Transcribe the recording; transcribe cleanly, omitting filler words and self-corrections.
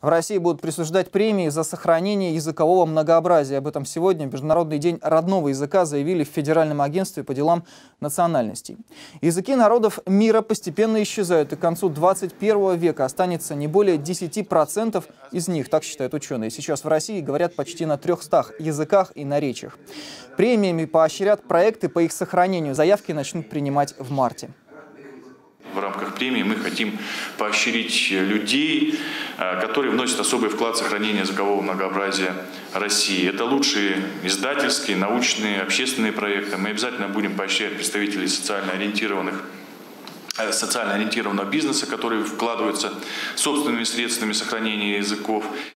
В России будут присуждать премии за сохранение языкового многообразия. Об этом сегодня, в Международный день родного языка, заявили в Федеральном агентстве по делам национальностей. Языки народов мира постепенно исчезают, и к концу 21 века останется не более 10% из них, так считают ученые. Сейчас в России говорят почти на 300 языках и наречиях. Премиями поощрят проекты по их сохранению. Заявки начнут принимать в марте. В рамках премии мы хотим поощрить людей, которые вносят особый вклад в сохранение языкового многообразия России. Это лучшие издательские, научные, общественные проекты. Мы обязательно будем поощрять представителей социально ориентированного бизнеса, которые вкладываются собственными средствами сохранения языков.